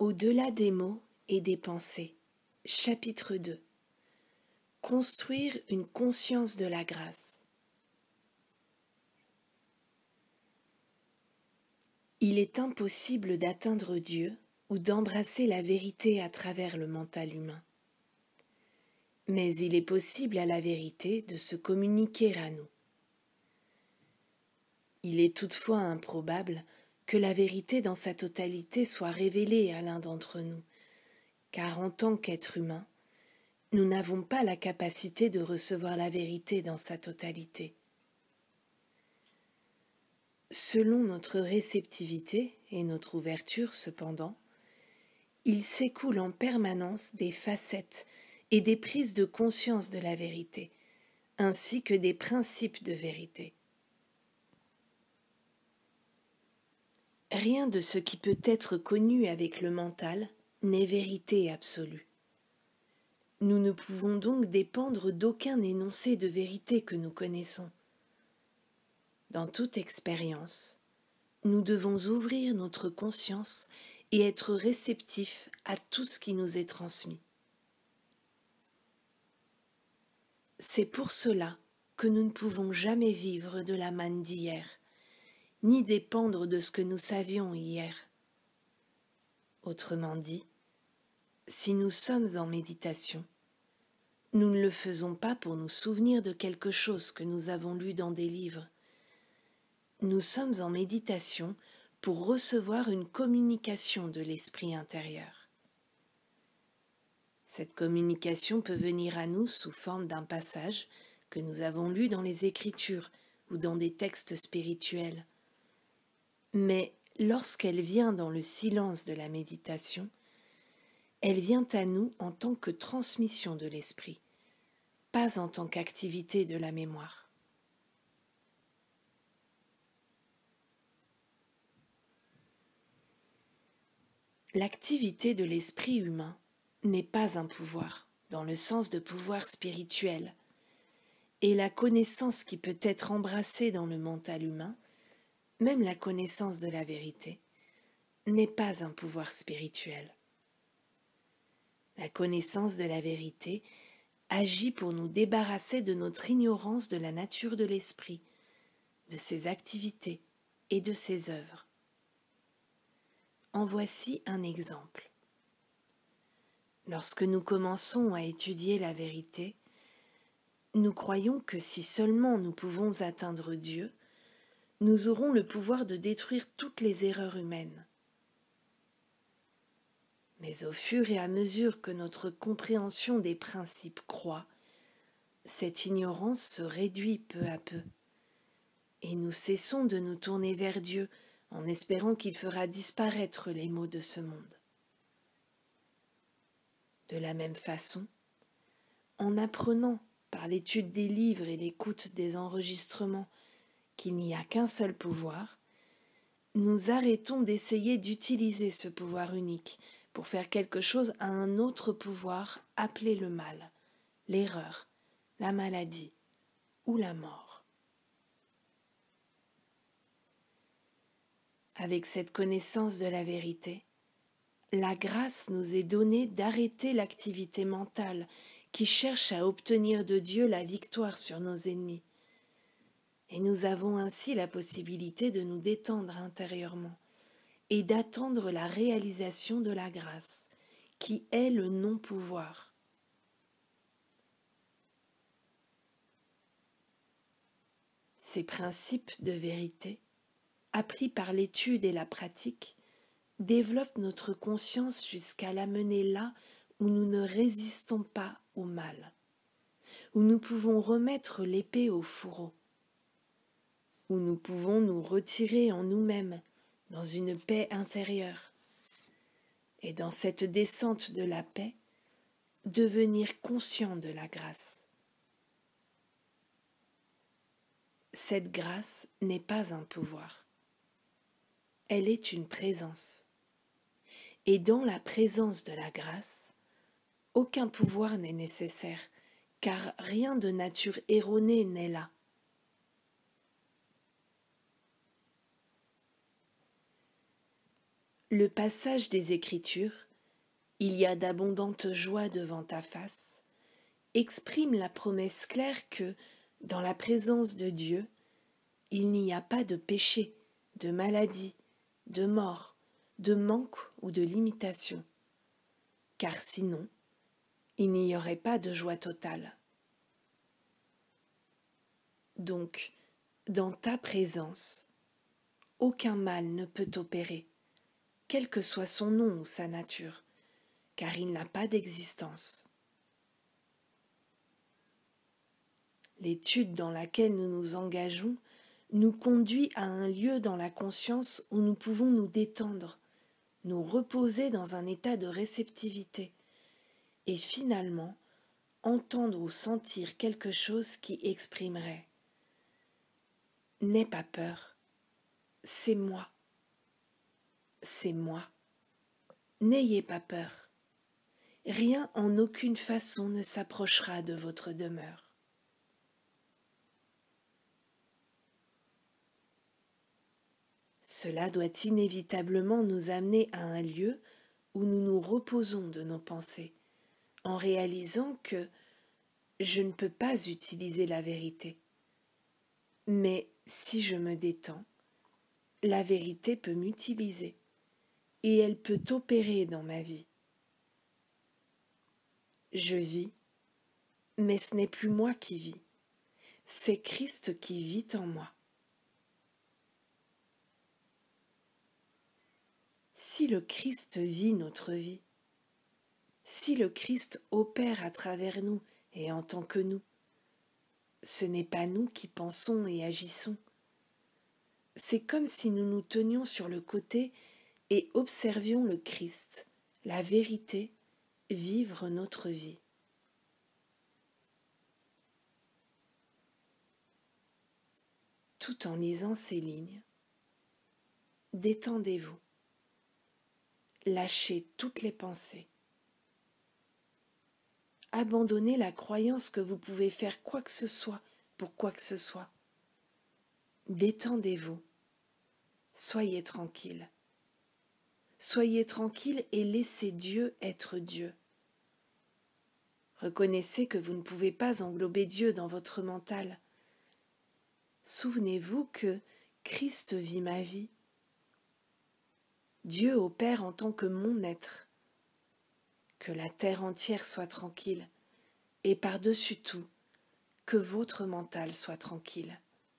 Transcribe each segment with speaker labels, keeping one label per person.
Speaker 1: Au-delà des mots et des pensées. Chapitre 2. Construire une conscience de la grâce. Il est impossible d'atteindre Dieu ou d'embrasser la vérité à travers le mental humain. Mais il est possible à la vérité de se communiquer à nous. Il est toutefois improbable que la vérité dans sa totalité soit révélée à l'un d'entre nous, car en tant qu'être humain, nous n'avons pas la capacité de recevoir la vérité dans sa totalité. Selon notre réceptivité et notre ouverture, cependant, il s'écoule en permanence des facettes et des prises de conscience de la vérité, ainsi que des principes de vérité. Rien de ce qui peut être connu avec le mental n'est vérité absolue. Nous ne pouvons donc dépendre d'aucun énoncé de vérité que nous connaissons. Dans toute expérience, nous devons ouvrir notre conscience et être réceptifs à tout ce qui nous est transmis. C'est pour cela que nous ne pouvons jamais vivre de la manne d'hier, ni dépendre de ce que nous savions hier. Autrement dit, si nous sommes en méditation, nous ne le faisons pas pour nous souvenir de quelque chose que nous avons lu dans des livres. Nous sommes en méditation pour recevoir une communication de l'esprit intérieur. Cette communication peut venir à nous sous forme d'un passage que nous avons lu dans les Écritures ou dans des textes spirituels. Mais lorsqu'elle vient dans le silence de la méditation, elle vient à nous en tant que transmission de l'esprit, pas en tant qu'activité de la mémoire. L'activité de l'esprit humain n'est pas un pouvoir, dans le sens de pouvoir spirituel, et la connaissance qui peut être embrassée dans le mental humain, même la connaissance de la vérité, n'est pas un pouvoir spirituel. La connaissance de la vérité agit pour nous débarrasser de notre ignorance de la nature de l'esprit, de ses activités et de ses œuvres. En voici un exemple. Lorsque nous commençons à étudier la vérité, nous croyons que si seulement nous pouvons atteindre Dieu, nous aurons le pouvoir de détruire toutes les erreurs humaines. Mais au fur et à mesure que notre compréhension des principes croît, cette ignorance se réduit peu à peu, et nous cessons de nous tourner vers Dieu en espérant qu'il fera disparaître les maux de ce monde. De la même façon, en apprenant par l'étude des livres et l'écoute des enregistrements qu'il n'y a qu'un seul pouvoir, nous arrêtons d'essayer d'utiliser ce pouvoir unique pour faire quelque chose à un autre pouvoir appelé le mal, l'erreur, la maladie ou la mort. Avec cette connaissance de la vérité, la grâce nous est donnée d'arrêter l'activité mentale qui cherche à obtenir de Dieu la victoire sur nos ennemis. Et nous avons ainsi la possibilité de nous détendre intérieurement et d'attendre la réalisation de la grâce, qui est le non-pouvoir. Ces principes de vérité, appris par l'étude et la pratique, développent notre conscience jusqu'à l'amener là où nous ne résistons pas au mal, où nous pouvons remettre l'épée au fourreau, où nous pouvons nous retirer en nous-mêmes dans une paix intérieure, et dans cette descente de la paix, devenir conscient de la grâce. Cette grâce n'est pas un pouvoir. Elle est une présence. Et dans la présence de la grâce, aucun pouvoir n'est nécessaire, car rien de nature erronée n'est là. Le passage des Écritures, il y a d'abondantes joies devant ta face, exprime la promesse claire que, dans la présence de Dieu, il n'y a pas de péché, de maladie, de mort, de manque ou de limitation, car sinon, il n'y aurait pas de joie totale. Donc, dans ta présence, aucun mal ne peut opérer, quel que soit son nom ou sa nature, car il n'a pas d'existence. L'étude dans laquelle nous nous engageons nous conduit à un lieu dans la conscience où nous pouvons nous détendre, nous reposer dans un état de réceptivité et finalement entendre ou sentir quelque chose qui exprimerait « N'aie pas peur, c'est moi, c'est moi, n'ayez pas peur, rien en aucune façon ne s'approchera de votre demeure. » Cela doit inévitablement nous amener à un lieu où nous nous reposons de nos pensées, en réalisant que je ne peux pas utiliser la vérité. Mais si je me détends, la vérité peut m'utiliser et elle peut opérer dans ma vie. Je vis, mais ce n'est plus moi qui vis, c'est Christ qui vit en moi. Si le Christ vit notre vie, si le Christ opère à travers nous et en tant que nous, ce n'est pas nous qui pensons et agissons. C'est comme si nous nous tenions sur le côté et observions le Christ, la vérité, vivre notre vie. Tout en lisant ces lignes, détendez-vous, lâchez toutes les pensées. Abandonnez la croyance que vous pouvez faire quoi que ce soit pour quoi que ce soit. Détendez-vous, soyez tranquille. Soyez tranquille et laissez Dieu être Dieu. Reconnaissez que vous ne pouvez pas englober Dieu dans votre mental. Souvenez-vous que Christ vit ma vie. Dieu opère en tant que mon être. Que la terre entière soit tranquille, et par-dessus tout, que votre mental soit tranquille.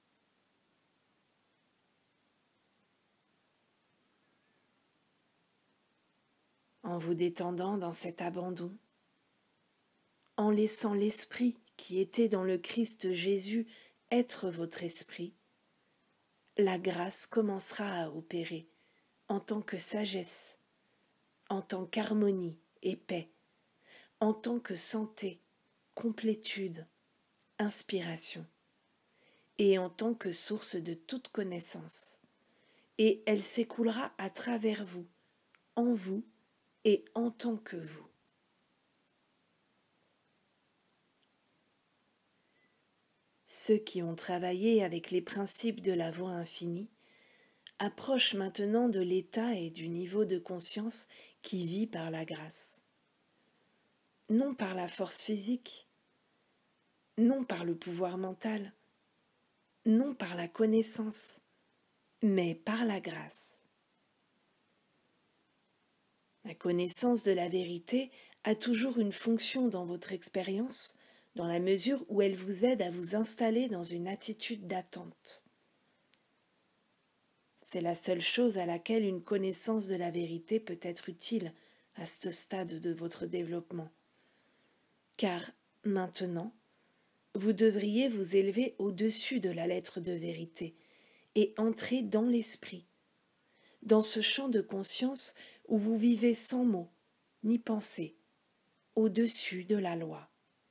Speaker 1: En vous détendant dans cet abandon, en laissant l'esprit qui était dans le Christ Jésus être votre esprit, la grâce commencera à opérer en tant que sagesse, en tant qu'harmonie et paix, en tant que santé, complétude, inspiration, et en tant que source de toute connaissance. Et elle s'écoulera à travers vous, en vous et en tant que vous. Ceux qui ont travaillé avec les principes de la voie infinie approchent maintenant de l'état et du niveau de conscience qui vit par la grâce. Non par la force physique, non par le pouvoir mental, non par la connaissance, mais par la grâce. La connaissance de la vérité a toujours une fonction dans votre expérience, dans la mesure où elle vous aide à vous installer dans une attitude d'attente. C'est la seule chose à laquelle une connaissance de la vérité peut être utile à ce stade de votre développement. Car maintenant, vous devriez vous élever au-dessus de la lettre de vérité et entrer dans l'esprit, dans ce champ de conscience où vous vivez sans mots ni pensée, au-dessus de la loi.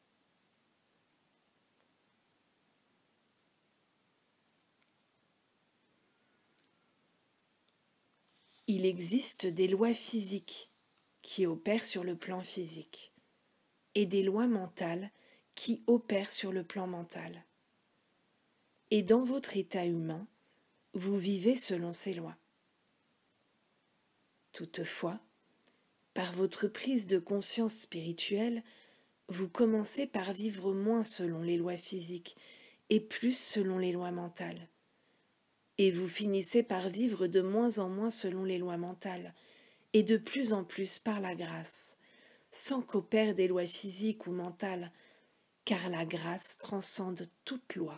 Speaker 1: Il existe des lois physiques qui opèrent sur le plan physique et des lois mentales qui opèrent sur le plan mental. Et dans votre état humain, vous vivez selon ces lois. Toutefois, par votre prise de conscience spirituelle, vous commencez par vivre moins selon les lois physiques et plus selon les lois mentales. Et vous finissez par vivre de moins en moins selon les lois mentales et de plus en plus par la grâce, sans qu'opèrent des lois physiques ou mentales, car la grâce transcende toute loi.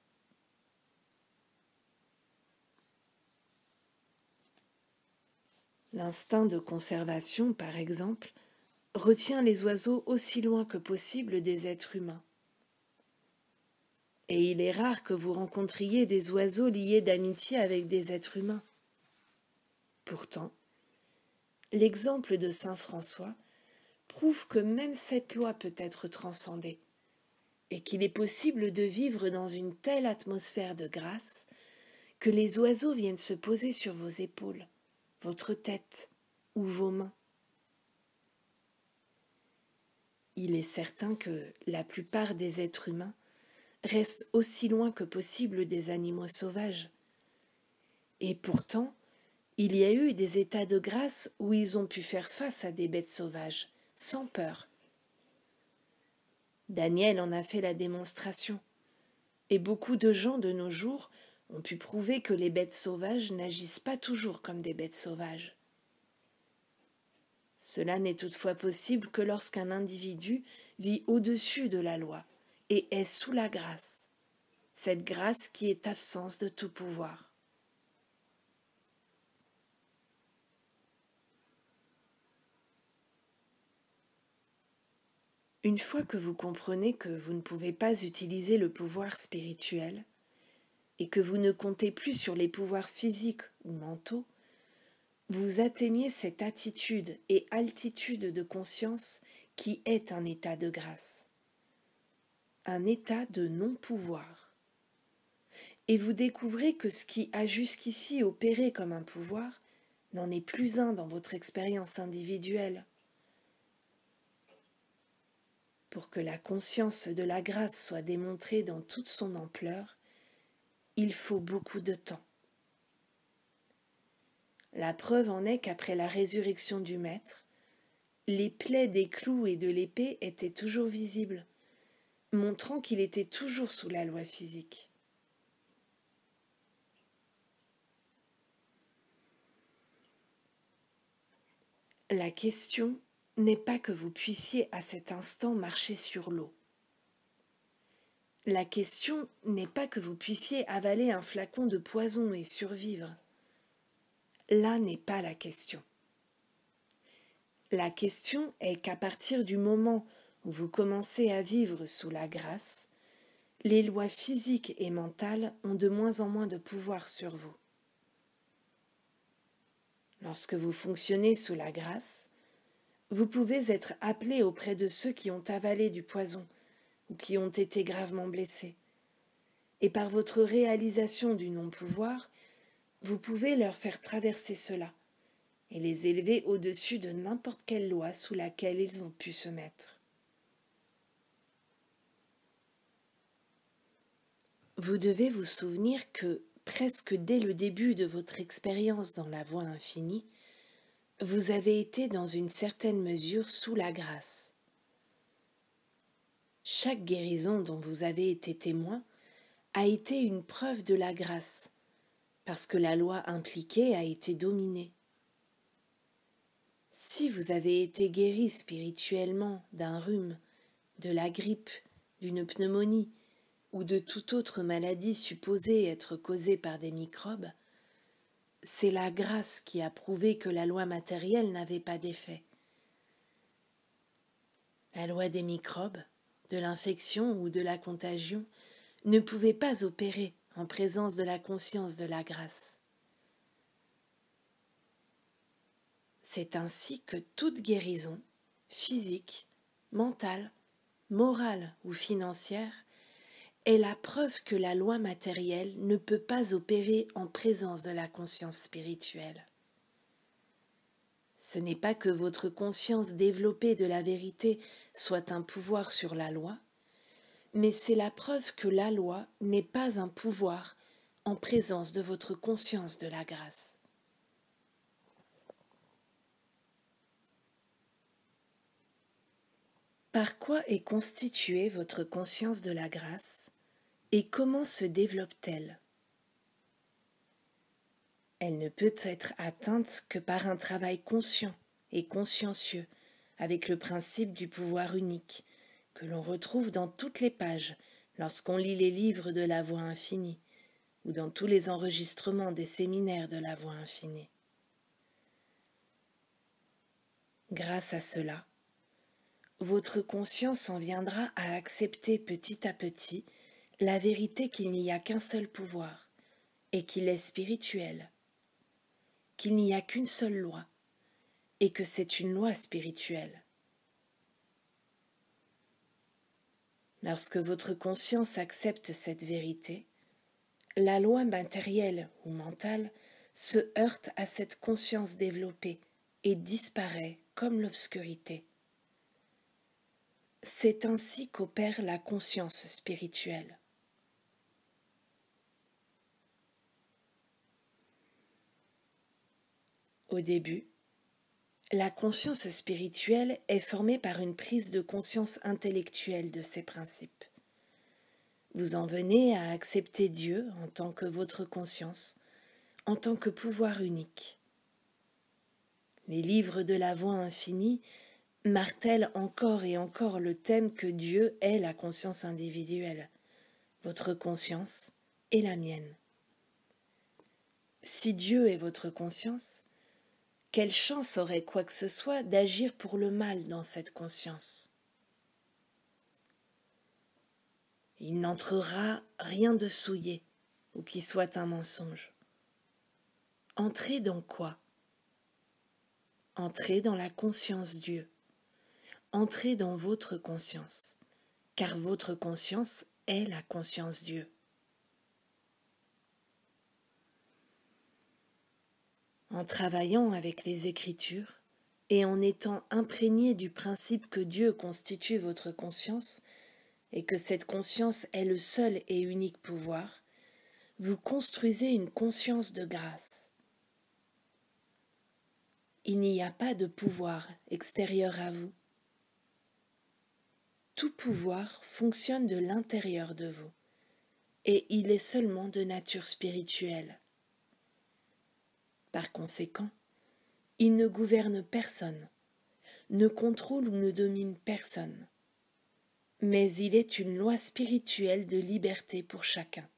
Speaker 1: L'instinct de conservation, par exemple, retient les oiseaux aussi loin que possible des êtres humains. Et il est rare que vous rencontriez des oiseaux liés d'amitié avec des êtres humains. Pourtant, l'exemple de saint François prouve que même cette loi peut être transcendée, et qu'il est possible de vivre dans une telle atmosphère de grâce que les oiseaux viennent se poser sur vos épaules, votre tête ou vos mains. Il est certain que la plupart des êtres humains restent aussi loin que possible des animaux sauvages. Et pourtant, il y a eu des états de grâce où ils ont pu faire face à des bêtes sauvages, sans peur. Daniel en a fait la démonstration, et beaucoup de gens de nos jours ont pu prouver que les bêtes sauvages n'agissent pas toujours comme des bêtes sauvages. Cela n'est toutefois possible que lorsqu'un individu vit au-dessus de la loi et est sous la grâce, cette grâce qui est absence de tout pouvoir. Une fois que vous comprenez que vous ne pouvez pas utiliser le pouvoir spirituel et que vous ne comptez plus sur les pouvoirs physiques ou mentaux, vous atteignez cette attitude et altitude de conscience qui est un état de grâce, un état de non-pouvoir. Et vous découvrez que ce qui a jusqu'ici opéré comme un pouvoir n'en est plus un dans votre expérience individuelle. Pour que la conscience de la grâce soit démontrée dans toute son ampleur, il faut beaucoup de temps. La preuve en est qu'après la résurrection du Maître, les plaies des clous et de l'épée étaient toujours visibles, montrant qu'il était toujours sous la loi physique. La question n'est pas que vous puissiez à cet instant marcher sur l'eau. La question n'est pas que vous puissiez avaler un flacon de poison et survivre. Là n'est pas la question. La question est qu'à partir du moment où vous commencez à vivre sous la grâce, les lois physiques et mentales ont de moins en moins de pouvoir sur vous. Lorsque vous fonctionnez sous la grâce, vous pouvez être appelé auprès de ceux qui ont avalé du poison ou qui ont été gravement blessés. Et par votre réalisation du non-pouvoir, vous pouvez leur faire traverser cela et les élever au-dessus de n'importe quelle loi sous laquelle ils ont pu se mettre. Vous devez vous souvenir que, presque dès le début de votre expérience dans la voie infinie, vous avez été dans une certaine mesure sous la grâce. Chaque guérison dont vous avez été témoin a été une preuve de la grâce, parce que la loi impliquée a été dominée. Si vous avez été guéri spirituellement d'un rhume, de la grippe, d'une pneumonie ou de toute autre maladie supposée être causée par des microbes, c'est la grâce qui a prouvé que la loi matérielle n'avait pas d'effet. La loi des microbes, de l'infection ou de la contagion ne pouvait pas opérer en présence de la conscience de la grâce. C'est ainsi que toute guérison, physique, mentale, morale ou financière, est la preuve que la loi matérielle ne peut pas opérer en présence de la conscience spirituelle. Ce n'est pas que votre conscience développée de la vérité soit un pouvoir sur la loi, mais c'est la preuve que la loi n'est pas un pouvoir en présence de votre conscience de la grâce. Par quoi est constituée votre conscience de la grâce et comment se développe-t-elle? Elle ne peut être atteinte que par un travail conscient et consciencieux avec le principe du pouvoir unique que l'on retrouve dans toutes les pages lorsqu'on lit les livres de la Voix infinie ou dans tous les enregistrements des séminaires de la Voix infinie. Grâce à cela, votre conscience en viendra à accepter petit à petit la vérité qu'il n'y a qu'un seul pouvoir et qu'il est spirituel, qu'il n'y a qu'une seule loi et que c'est une loi spirituelle. Lorsque votre conscience accepte cette vérité, la loi matérielle ou mentale se heurte à cette conscience développée et disparaît comme l'obscurité. C'est ainsi qu'opère la conscience spirituelle. Au début, la conscience spirituelle est formée par une prise de conscience intellectuelle de ces principes. Vous en venez à accepter Dieu en tant que votre conscience, en tant que pouvoir unique. Les livres de la Voix infinie martèlent encore et encore le thème que Dieu est la conscience individuelle, votre conscience et la mienne. Si Dieu est votre conscience, quelle chance aurait quoi que ce soit d'agir pour le mal dans cette conscience? Il n'entrera rien de souillé ou qui soit un mensonge. Entrez dans quoi? Entrez dans la conscience Dieu. Entrez dans votre conscience, car votre conscience est la conscience Dieu. En travaillant avec les Écritures et en étant imprégné du principe que Dieu constitue votre conscience et que cette conscience est le seul et unique pouvoir, vous construisez une conscience de grâce. Il n'y a pas de pouvoir extérieur à vous. Tout pouvoir fonctionne de l'intérieur de vous, et il est seulement de nature spirituelle. Par conséquent, il ne gouverne personne, ne contrôle ou ne domine personne, mais il est une loi spirituelle de liberté pour chacun.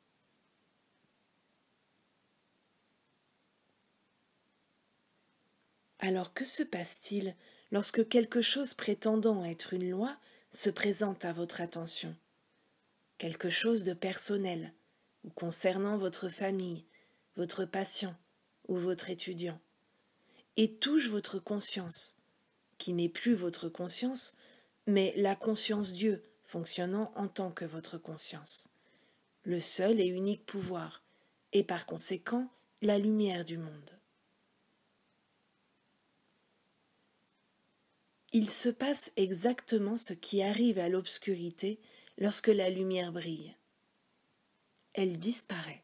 Speaker 1: Alors que se passe-t-il lorsque quelque chose prétendant être une loi se présente à votre attention? Quelque chose de personnel, ou concernant votre famille, votre patient ou votre étudiant, et touche votre conscience, qui n'est plus votre conscience, mais la conscience Dieu fonctionnant en tant que votre conscience, le seul et unique pouvoir, et par conséquent la lumière du monde. Il se passe exactement ce qui arrive à l'obscurité lorsque la lumière brille. Elle disparaît.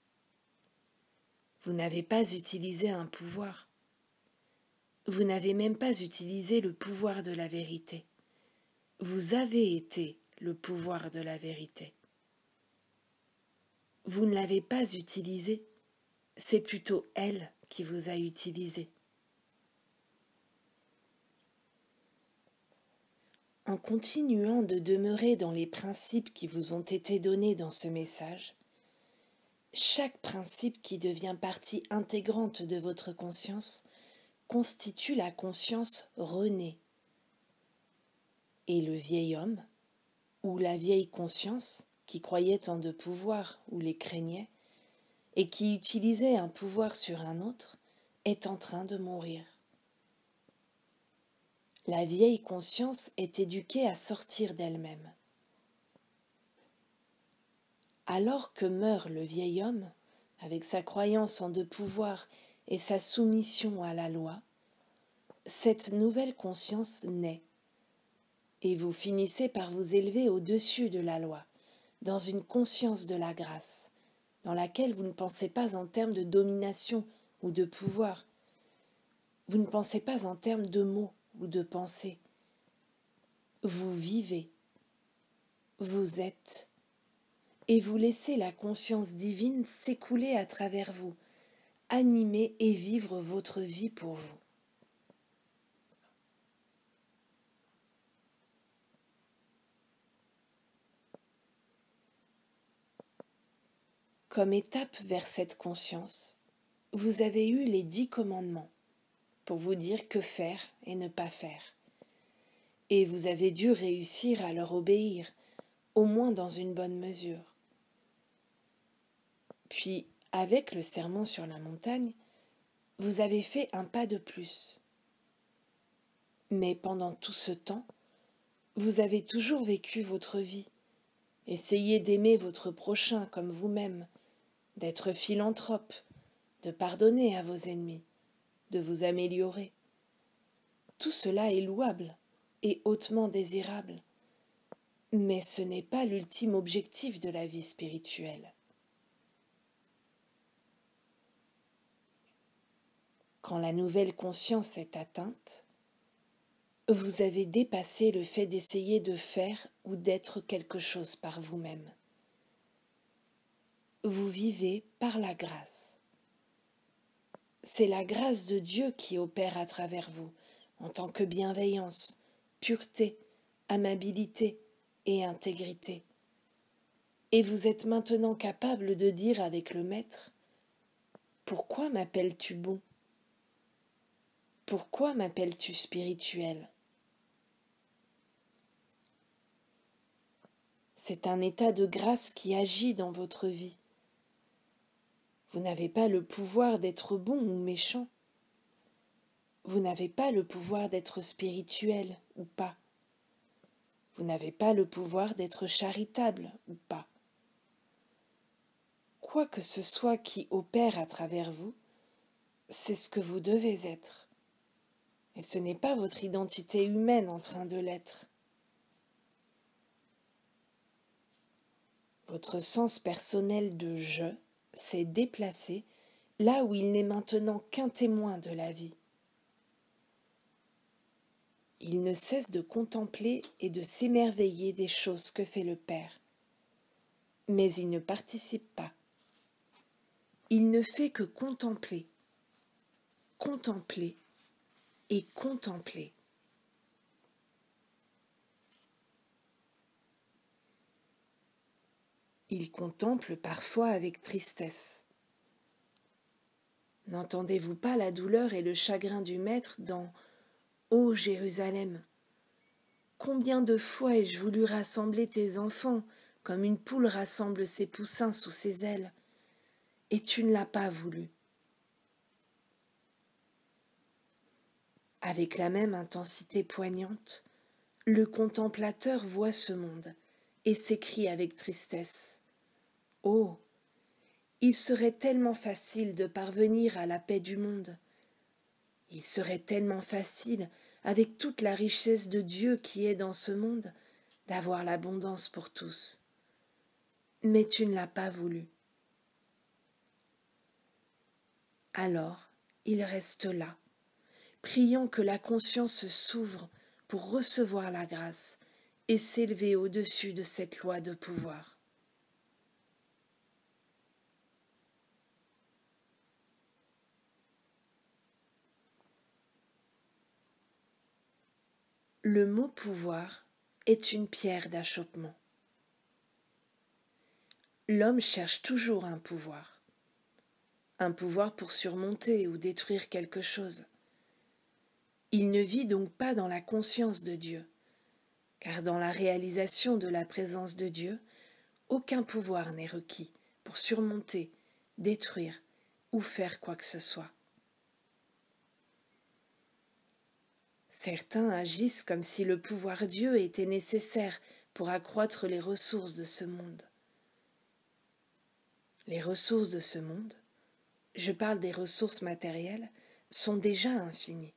Speaker 1: Vous n'avez pas utilisé un pouvoir. Vous n'avez même pas utilisé le pouvoir de la vérité. Vous avez été le pouvoir de la vérité. Vous ne l'avez pas utilisé, c'est plutôt elle qui vous a utilisé. En continuant de demeurer dans les principes qui vous ont été donnés dans ce message, chaque principe qui devient partie intégrante de votre conscience constitue la conscience renée. Et le vieil homme, ou la vieille conscience, qui croyait en de pouvoirs ou les craignait, et qui utilisait un pouvoir sur un autre, est en train de mourir. La vieille conscience est éduquée à sortir d'elle-même. Alors que meurt le vieil homme, avec sa croyance en de pouvoir et sa soumission à la loi, cette nouvelle conscience naît, et vous finissez par vous élever au-dessus de la loi, dans une conscience de la grâce, dans laquelle vous ne pensez pas en termes de domination ou de pouvoir, vous ne pensez pas en termes de mots ou de pensées, Vous vivez, vous êtes, et vous laissez la conscience divine s'écouler à travers vous, animer et vivre votre vie pour vous. Comme étape vers cette conscience, vous avez eu les 10 commandements pour vous dire que faire et ne pas faire. Et vous avez dû réussir à leur obéir, au moins dans une bonne mesure. Puis, avec le sermon sur la montagne, vous avez fait un pas de plus. Mais pendant tout ce temps, vous avez toujours vécu votre vie, essayé d'aimer votre prochain comme vous-même, d'être philanthrope, de pardonner à vos ennemis, de vous améliorer. Tout cela est louable et hautement désirable, mais ce n'est pas l'ultime objectif de la vie spirituelle. Quand la nouvelle conscience est atteinte, vous avez dépassé le fait d'essayer de faire ou d'être quelque chose par vous-même. Vous vivez par la grâce. C'est la grâce de Dieu qui opère à travers vous, en tant que bienveillance, pureté, amabilité et intégrité. Et vous êtes maintenant capable de dire avec le Maître : « Pourquoi m'appelles-tu bon ? Pourquoi m'appelles-tu spirituel ? » C'est un état de grâce qui agit dans votre vie. Vous n'avez pas le pouvoir d'être bon ou méchant. Vous n'avez pas le pouvoir d'être spirituel ou pas. Vous n'avez pas le pouvoir d'être charitable ou pas. Quoi que ce soit qui opère à travers vous, c'est ce que vous devez être. Et ce n'est pas votre identité humaine en train de l'être. Votre sens personnel de « je » s'est déplacé là où il n'est maintenant qu'un témoin de la vie. Il ne cesse de contempler et de s'émerveiller des choses que fait le Père. Mais il ne participe pas. Il ne fait que contempler, contempler et contempler. Il contemple parfois avec tristesse. N'entendez-vous pas la douleur et le chagrin du Maître dans « Ô Jérusalem ! Combien de fois ai-je voulu rassembler tes enfants comme une poule rassemble ses poussins sous ses ailes, et tu ne l'as pas voulu. » Avec la même intensité poignante, le contemplateur voit ce monde et s'écrie avec tristesse : « Oh, il serait tellement facile de parvenir à la paix du monde. Il serait tellement facile, avec toute la richesse de Dieu qui est dans ce monde, d'avoir l'abondance pour tous. Mais tu ne l'as pas voulu. » Alors, il reste là, priant que la conscience s'ouvre pour recevoir la grâce et s'élever au-dessus de cette loi de pouvoir. Le mot pouvoir est une pierre d'achoppement. L'homme cherche toujours un pouvoir pour surmonter ou détruire quelque chose. Il ne vit donc pas dans la conscience de Dieu, car dans la réalisation de la présence de Dieu, aucun pouvoir n'est requis pour surmonter, détruire ou faire quoi que ce soit. Certains agissent comme si le pouvoir Dieu était nécessaire pour accroître les ressources de ce monde. Les ressources de ce monde, je parle des ressources matérielles, sont déjà infinies.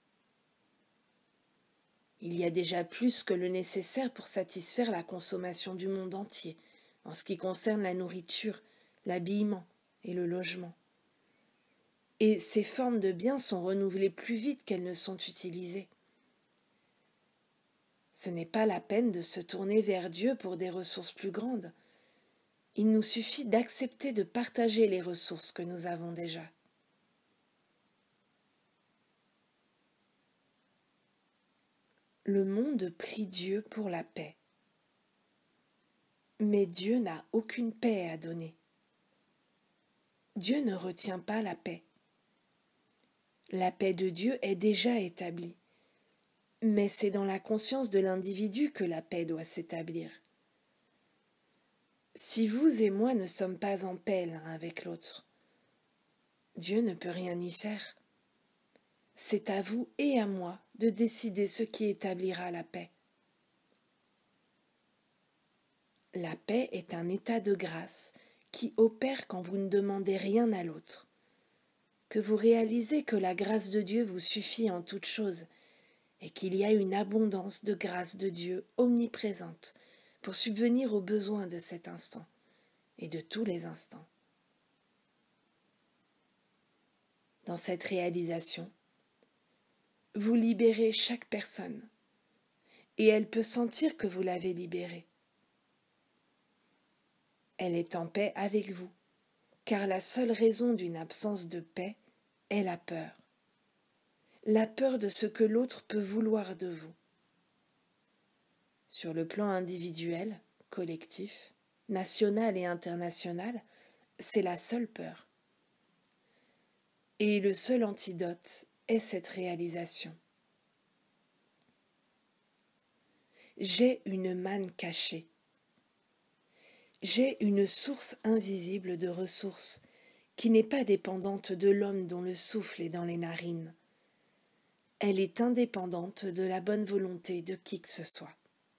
Speaker 1: Il y a déjà plus que le nécessaire pour satisfaire la consommation du monde entier, en ce qui concerne la nourriture, l'habillement et le logement. Et ces formes de biens sont renouvelées plus vite qu'elles ne sont utilisées. Ce n'est pas la peine de se tourner vers Dieu pour des ressources plus grandes. Il nous suffit d'accepter de partager les ressources que nous avons déjà. Le monde prie Dieu pour la paix. Mais Dieu n'a aucune paix à donner. Dieu ne retient pas la paix. La paix de Dieu est déjà établie. Mais c'est dans la conscience de l'individu que la paix doit s'établir. Si vous et moi ne sommes pas en paix l'un avec l'autre, Dieu ne peut rien y faire. C'est à vous et à moi de décider ce qui établira la paix. La paix est un état de grâce qui opère quand vous ne demandez rien à l'autre, que vous réalisez que la grâce de Dieu vous suffit en toutes choses et qu'il y a une abondance de grâce de Dieu omniprésente pour subvenir aux besoins de cet instant et de tous les instants. Dans cette réalisation, vous libérez chaque personne et elle peut sentir que vous l'avez libérée. Elle est en paix avec vous, car la seule raison d'une absence de paix est la peur de ce que l'autre peut vouloir de vous. Sur le plan individuel, collectif, national et international, c'est la seule peur. Et le seul antidote est cette réalisation. J'ai une manne cachée. J'ai une source invisible de ressources qui n'est pas dépendante de l'homme dont le souffle est dans les narines. Elle est indépendante de la bonne volonté de qui que ce soit.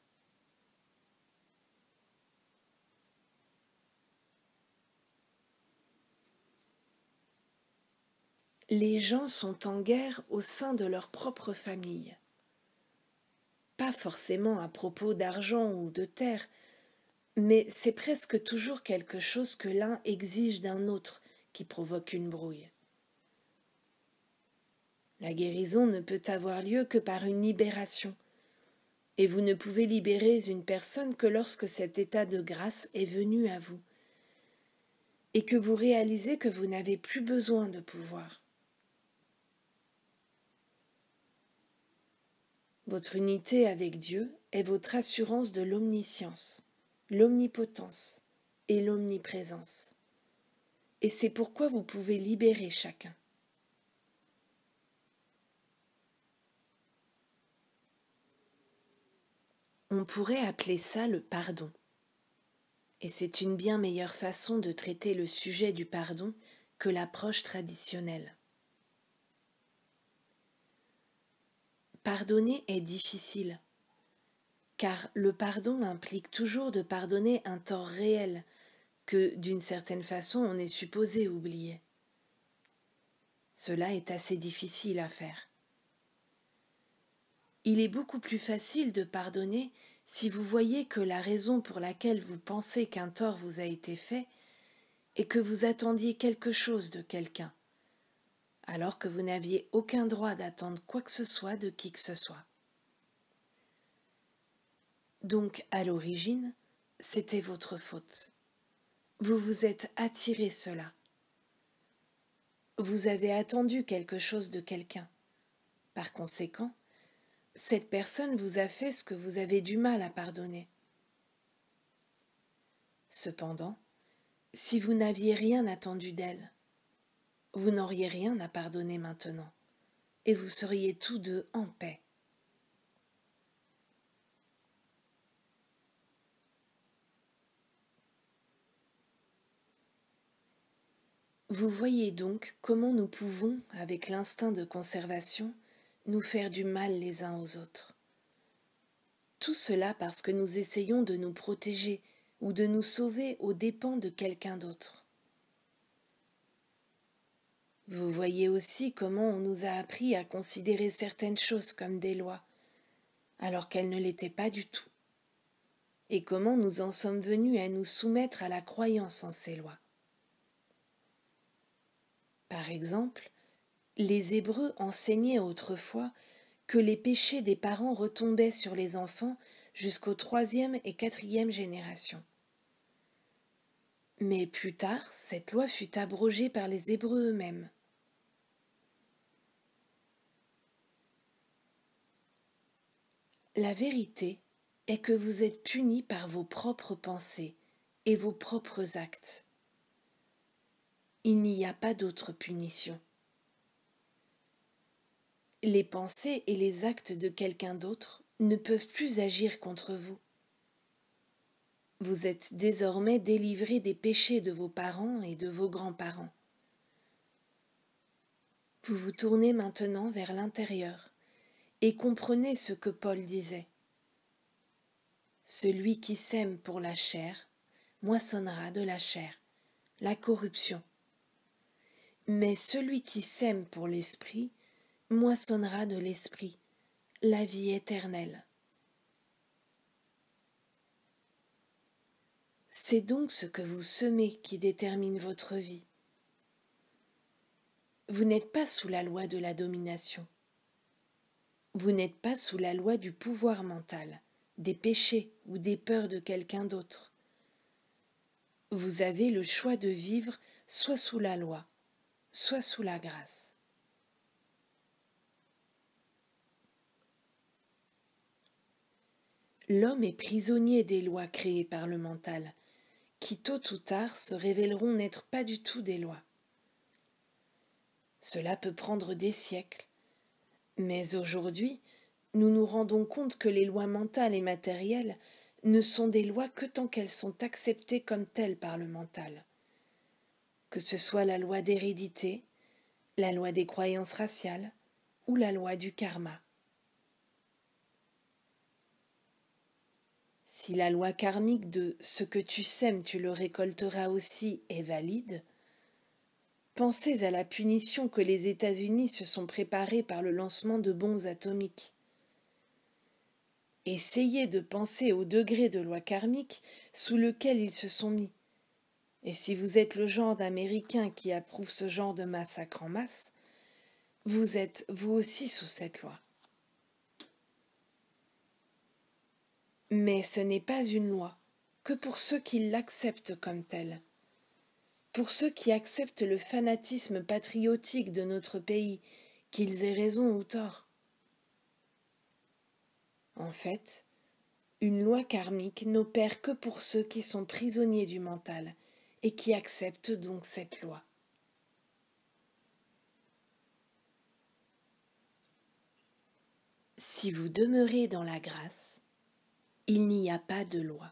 Speaker 1: Les gens sont en guerre au sein de leur propre famille. Pas forcément à propos d'argent ou de terre, mais c'est presque toujours quelque chose que l'un exige d'un autre qui provoque une brouille. La guérison ne peut avoir lieu que par une libération, et vous ne pouvez libérer une personne que lorsque cet état de grâce est venu à vous, et que vous réalisez que vous n'avez plus besoin de pouvoir. Votre unité avec Dieu est votre assurance de l'omniscience, l'omnipotence et l'omniprésence. Et c'est pourquoi vous pouvez libérer chacun. On pourrait appeler ça le pardon. Et c'est une bien meilleure façon de traiter le sujet du pardon que l'approche traditionnelle. Pardonner est difficile, car le pardon implique toujours de pardonner un tort réel que, d'une certaine façon, on est supposé oublier. Cela est assez difficile à faire. Il est beaucoup plus facile de pardonner si vous voyez que la raison pour laquelle vous pensez qu'un tort vous a été fait est que vous attendiez quelque chose de quelqu'un, alors que vous n'aviez aucun droit d'attendre quoi que ce soit de qui que ce soit. Donc, à l'origine, c'était votre faute. Vous vous êtes attiré cela. Vous avez attendu quelque chose de quelqu'un. Par conséquent, cette personne vous a fait ce que vous avez du mal à pardonner. Cependant, si vous n'aviez rien attendu d'elle, vous n'auriez rien à pardonner maintenant, et vous seriez tous deux en paix. Vous voyez donc comment nous pouvons, avec l'instinct de conservation, nous faire du mal les uns aux autres. Tout cela parce que nous essayons de nous protéger ou de nous sauver aux dépens de quelqu'un d'autre. Vous voyez aussi comment on nous a appris à considérer certaines choses comme des lois, alors qu'elles ne l'étaient pas du tout, et comment nous en sommes venus à nous soumettre à la croyance en ces lois. Par exemple, les Hébreux enseignaient autrefois que les péchés des parents retombaient sur les enfants jusqu'aux 3e et 4e générations. Mais plus tard, cette loi fut abrogée par les Hébreux eux-mêmes. La vérité est que vous êtes punis par vos propres pensées et vos propres actes. Il n'y a pas d'autre punition. Les pensées et les actes de quelqu'un d'autre ne peuvent plus agir contre vous. Vous êtes désormais délivrés des péchés de vos parents et de vos grands-parents. Vous vous tournez maintenant vers l'intérieur et comprenez ce que Paul disait. Celui qui sème pour la chair moissonnera de la chair, la corruption. Mais celui qui sème pour l'esprit moissonnera de l'esprit, la vie éternelle. C'est donc ce que vous semez qui détermine votre vie. Vous n'êtes pas sous la loi de la domination. Vous n'êtes pas sous la loi du pouvoir mental, des péchés ou des peurs de quelqu'un d'autre. Vous avez le choix de vivre soit sous la loi, soit sous la grâce. L'homme est prisonnier des lois créées par le mental, qui tôt ou tard se révéleront n'être pas du tout des lois. Cela peut prendre des siècles, mais aujourd'hui, nous nous rendons compte que les lois mentales et matérielles ne sont des lois que tant qu'elles sont acceptées comme telles par le mental. Que ce soit la loi d'hérédité, la loi des croyances raciales ou la loi du karma. Si la loi karmique de « ce que tu sèmes, tu le récolteras aussi » est valide, pensez à la punition que les États-Unis se sont préparés par le lancement de bombes atomiques. Essayez de penser au degré de loi karmique sous lequel ils se sont mis. Et si vous êtes le genre d'Américain qui approuve ce genre de massacre en masse, vous êtes vous aussi sous cette loi. Mais ce n'est pas une loi que pour ceux qui l'acceptent comme telle. Pour ceux qui acceptent le fanatisme patriotique de notre pays, qu'ils aient raison ou tort. En fait, une loi karmique n'opère que pour ceux qui sont prisonniers du mental et qui acceptent donc cette loi. Si vous demeurez dans la grâce, il n'y a pas de loi.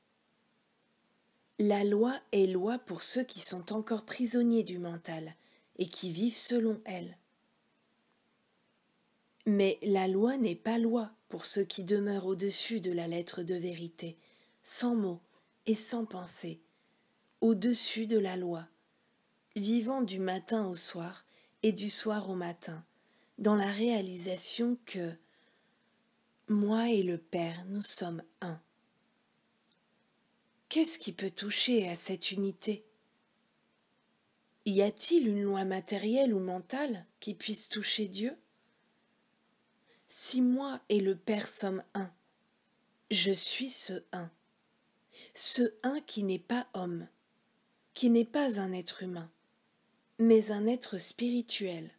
Speaker 1: La loi est loi pour ceux qui sont encore prisonniers du mental et qui vivent selon elle. Mais la loi n'est pas loi pour ceux qui demeurent au-dessus de la lettre de vérité, sans mots et sans pensée, au-dessus de la loi, vivant du matin au soir et du soir au matin, dans la réalisation que moi et le Père, nous sommes un. Qu'est-ce qui peut toucher à cette unité? Y a-t-il une loi matérielle ou mentale qui puisse toucher Dieu? Si moi et le Père sommes un, je suis ce un qui n'est pas homme, qui n'est pas un être humain, mais un être spirituel.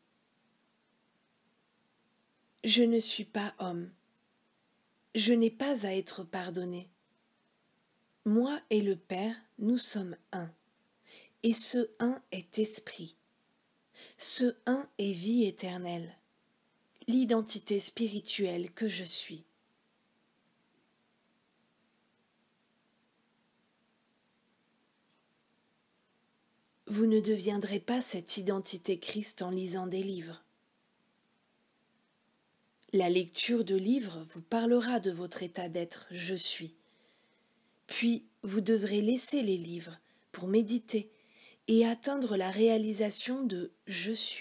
Speaker 1: Je ne suis pas homme, je n'ai pas à être pardonné. Moi et le Père, nous sommes un, et ce un est esprit. Ce un est vie éternelle, l'identité spirituelle que je suis. Vous ne deviendrez pas cette identité Christ en lisant des livres. La lecture de livres vous parlera de votre état d'être « je suis ». Puis vous devrez laisser les livres pour méditer et atteindre la réalisation de « je suis ».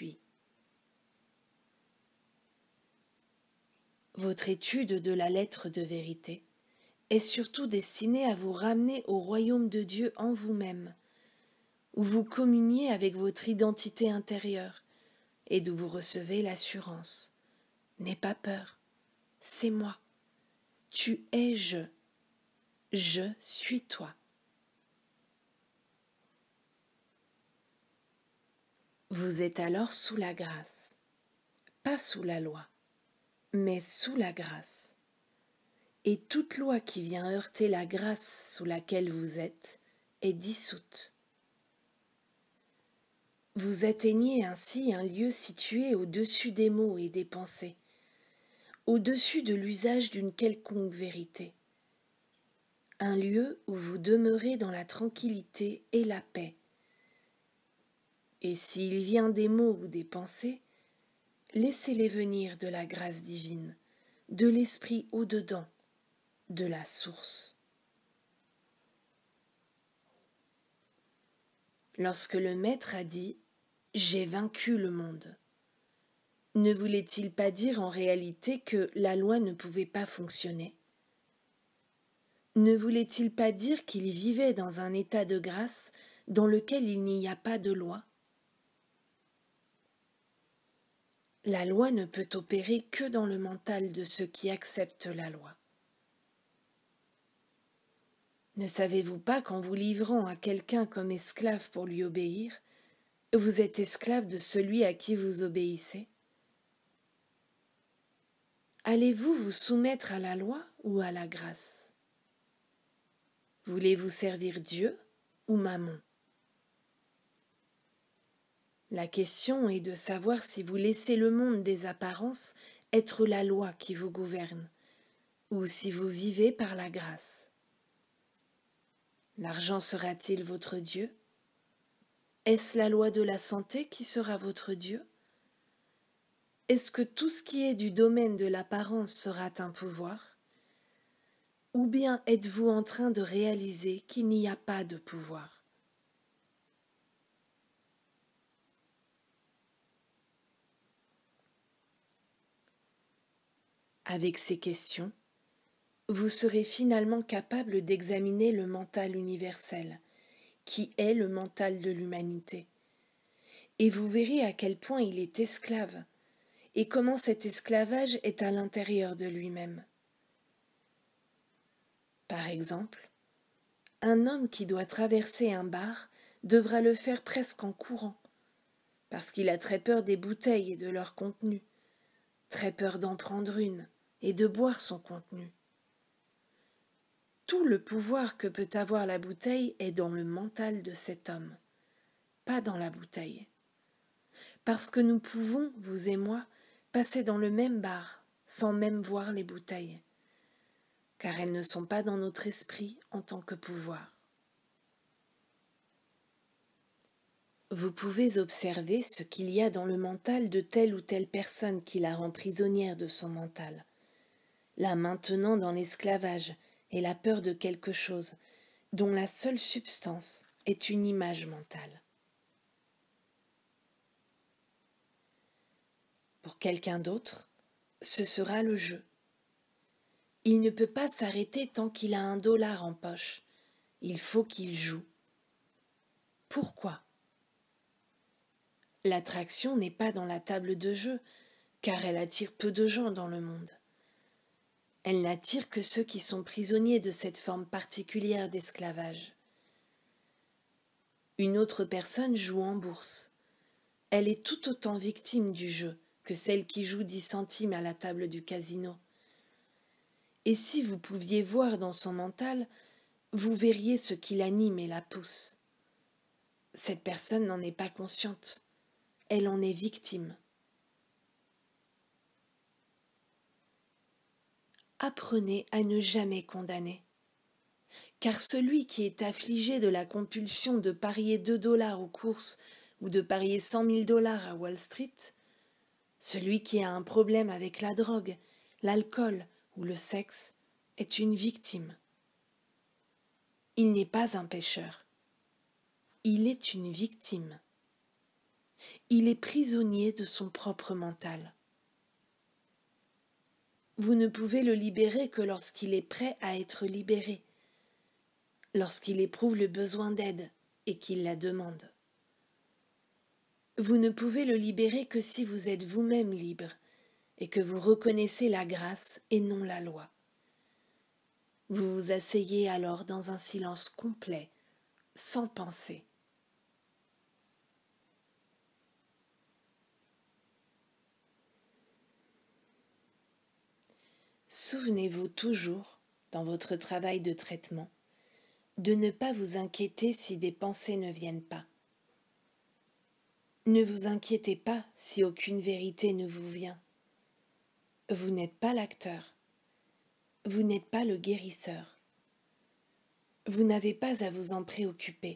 Speaker 1: Votre étude de la lettre de vérité est surtout destinée à vous ramener au royaume de Dieu en vous-même, où vous communiez avec votre identité intérieure et d'où vous recevez l'assurance. N'aie pas peur, c'est moi. Tu es je suis toi. Vous êtes alors sous la grâce, pas sous la loi, mais sous la grâce. Et toute loi qui vient heurter la grâce sous laquelle vous êtes est dissoute. Vous atteignez ainsi un lieu situé au-dessus des mots et des pensées, au-dessus de l'usage d'une quelconque vérité. Un lieu où vous demeurez dans la tranquillité et la paix. Et s'il vient des mots ou des pensées, laissez-les venir de la grâce divine, de l'esprit au-dedans, de la source. Lorsque le Maître a dit « J'ai vaincu le monde », ne voulait-il pas dire en réalité que la loi ne pouvait pas fonctionner? Ne voulait-il pas dire qu'il vivait dans un état de grâce dans lequel il n'y a pas de loi? La loi ne peut opérer que dans le mental de ceux qui acceptent la loi. Ne savez-vous pas qu'en vous livrant à quelqu'un comme esclave pour lui obéir, vous êtes esclave de celui à qui vous obéissez? Allez-vous vous soumettre à la loi ou à la grâce? Voulez-vous servir Dieu ou Mammon? La question est de savoir si vous laissez le monde des apparences être la loi qui vous gouverne, ou si vous vivez par la grâce. L'argent sera-t-il votre Dieu? Est-ce la loi de la santé qui sera votre Dieu? Est-ce que tout ce qui est du domaine de l'apparence sera un pouvoir? Ou bien êtes-vous en train de réaliser qu'il n'y a pas de pouvoir? Avec ces questions, vous serez finalement capable d'examiner le mental universel, qui est le mental de l'humanité, et vous verrez à quel point il est esclave, et comment cet esclavage est à l'intérieur de lui-même. Par exemple, un homme qui doit traverser un bar devra le faire presque en courant, parce qu'il a très peur des bouteilles et de leur contenu, très peur d'en prendre une et de boire son contenu. Tout le pouvoir que peut avoir la bouteille est dans le mental de cet homme, pas dans la bouteille. Parce que nous pouvons, vous et moi, passer dans le même bar sans même voir les bouteilles, car elles ne sont pas dans notre esprit en tant que pouvoir. Vous pouvez observer ce qu'il y a dans le mental de telle ou telle personne qui la rend prisonnière de son mental, la maintenant dans l'esclavage et la peur de quelque chose dont la seule substance est une image mentale. Pour quelqu'un d'autre, ce sera le jeu. Il ne peut pas s'arrêter tant qu'il a $1 en poche. Il faut qu'il joue. Pourquoi? L'attraction n'est pas dans la table de jeu, car elle attire peu de gens dans le monde. Elle n'attire que ceux qui sont prisonniers de cette forme particulière d'esclavage. Une autre personne joue en bourse. Elle est tout autant victime du jeu que celle qui joue 10 centimes à la table du casino. Et si vous pouviez voir dans son mental, vous verriez ce qui l'anime et la pousse. Cette personne n'en est pas consciente. Elle en est victime. Apprenez à ne jamais condamner. Car celui qui est affligé de la compulsion de parier $2 aux courses ou de parier $100 000 à Wall Street, celui qui a un problème avec la drogue, l'alcool ou le sexe, est une victime. Il n'est pas un pécheur. Il est une victime. Il est prisonnier de son propre mental. Vous ne pouvez le libérer que lorsqu'il est prêt à être libéré, lorsqu'il éprouve le besoin d'aide et qu'il la demande. Vous ne pouvez le libérer que si vous êtes vous-même libre et que vous reconnaissez la grâce et non la loi. Vous vous asseyez alors dans un silence complet, sans pensée. Souvenez-vous toujours, dans votre travail de traitement, de ne pas vous inquiéter si des pensées ne viennent pas. Ne vous inquiétez pas si aucune vérité ne vous vient. Vous n'êtes pas l'acteur. Vous n'êtes pas le guérisseur. Vous n'avez pas à vous en préoccuper.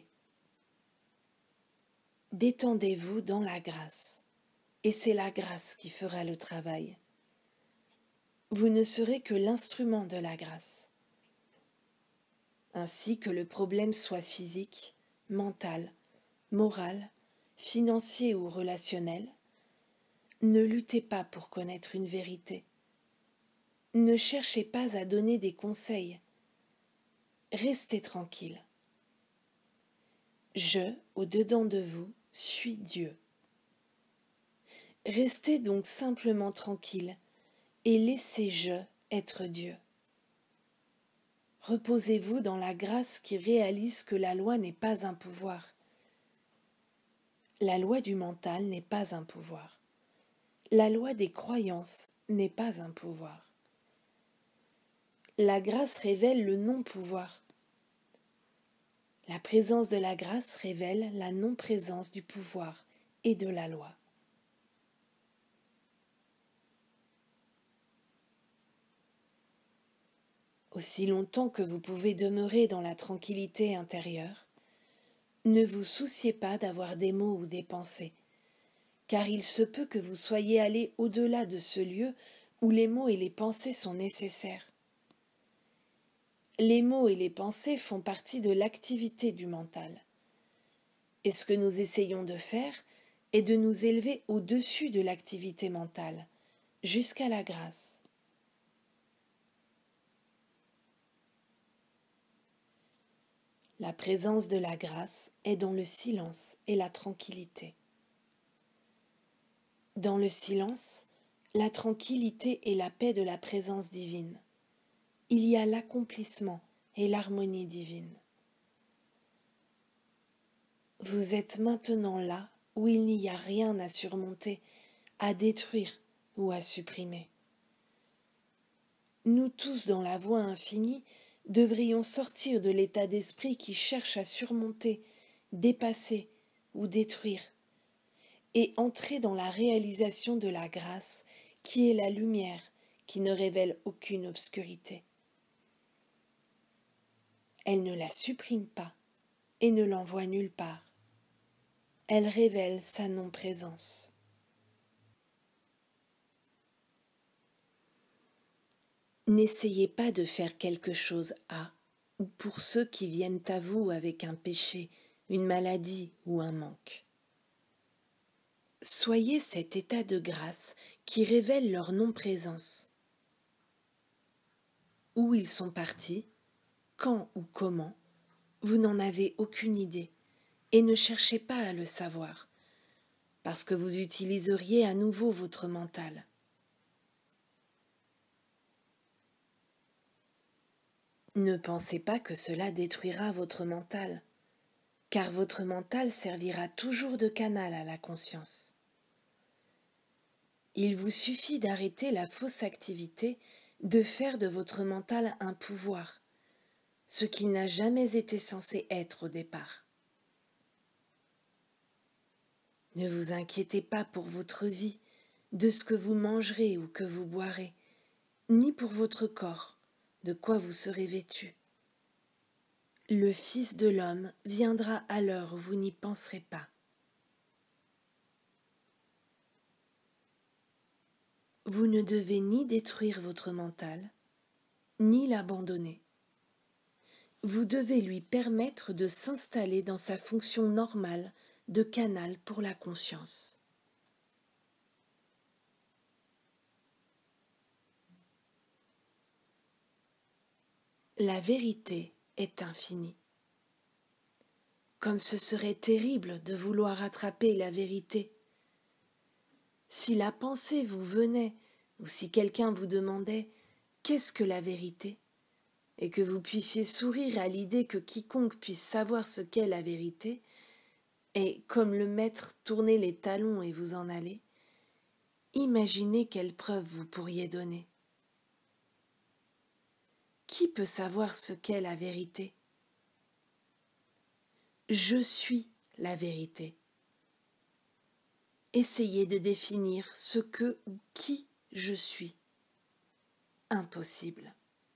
Speaker 1: Détendez-vous dans la grâce, et c'est la grâce qui fera le travail. Vous ne serez que l'instrument de la grâce. Ainsi que le problème soit physique, mental, moral, financier ou relationnel, ne luttez pas pour connaître une vérité. Ne cherchez pas à donner des conseils. Restez tranquille. Je, au-dedans de vous, suis Dieu. Restez donc simplement tranquille et laissez je être Dieu. Reposez-vous dans la grâce qui réalise que la loi n'est pas un pouvoir. La loi du mental n'est pas un pouvoir. La loi des croyances n'est pas un pouvoir. La grâce révèle le non-pouvoir. La présence de la grâce révèle la non-présence du pouvoir et de la loi. Aussi longtemps que vous pouvez demeurer dans la tranquillité intérieure, ne vous souciez pas d'avoir des mots ou des pensées, car il se peut que vous soyez allé au-delà de ce lieu où les mots et les pensées sont nécessaires. Les mots et les pensées font partie de l'activité du mental. Et ce que nous essayons de faire est de nous élever au-dessus de l'activité mentale, jusqu'à la grâce. La présence de la grâce est dans le silence et la tranquillité. Dans le silence, la tranquillité et la paix de la présence divine. Il y a l'accomplissement et l'harmonie divine. Vous êtes maintenant là où il n'y a rien à surmonter, à détruire ou à supprimer. Nous tous dans la voie infinie devrions sortir de l'état d'esprit qui cherche à surmonter, dépasser ou détruire, et entrer dans la réalisation de la grâce qui est la lumière qui ne révèle aucune obscurité. Elle ne la supprime pas et ne l'envoie nulle part. Elle révèle sa non-présence. N'essayez pas de faire quelque chose à ou pour ceux qui viennent à vous avec un péché, une maladie ou un manque. Soyez cet état de grâce qui révèle leur non-présence. Où ils sont partis, quand ou comment, vous n'en avez aucune idée et ne cherchez pas à le savoir, parce que vous utiliseriez à nouveau votre mental. Ne pensez pas que cela détruira votre mental, car votre mental servira toujours de canal à la conscience. Il vous suffit d'arrêter la fausse activité de faire de votre mental un pouvoir, ce qui n'a jamais été censé être au départ. Ne vous inquiétez pas pour votre vie, de ce que vous mangerez ou que vous boirez, ni pour votre corps, de quoi vous serez vêtu. Le Fils de l'homme viendra à l'heure où vous n'y penserez pas. Vous ne devez ni détruire votre mental, ni l'abandonner. Vous devez lui permettre de s'installer dans sa fonction normale de canal pour la conscience. La vérité est infinie. Comme ce serait terrible de vouloir attraper la vérité. Si la pensée vous venait ou si quelqu'un vous demandait « Qu'est-ce que la vérité ?» et que vous puissiez sourire à l'idée que quiconque puisse savoir ce qu'est la vérité, et, comme le maître, tourner les talons et vous en aller, imaginez quelle preuve vous pourriez donner. Qui peut savoir ce qu'est la vérité ? Je suis la vérité. Essayez de définir ce que ou qui je suis. Impossible.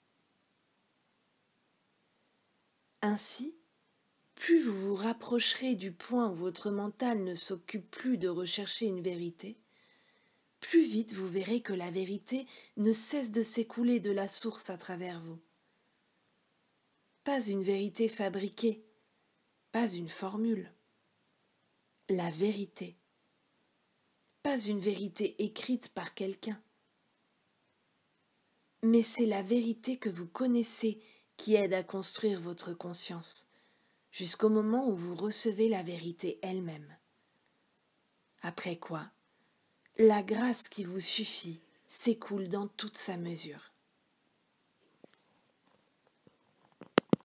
Speaker 1: Ainsi, plus vous vous rapprocherez du point où votre mental ne s'occupe plus de rechercher une vérité, plus vite vous verrez que la vérité ne cesse de s'écouler de la source à travers vous. Pas une vérité fabriquée, pas une formule. La vérité. Pas une vérité écrite par quelqu'un. Mais c'est la vérité que vous connaissez qui aide à construire votre conscience, jusqu'au moment où vous recevez la vérité elle-même. Après quoi, la grâce qui vous suffit s'écoule dans toute sa mesure.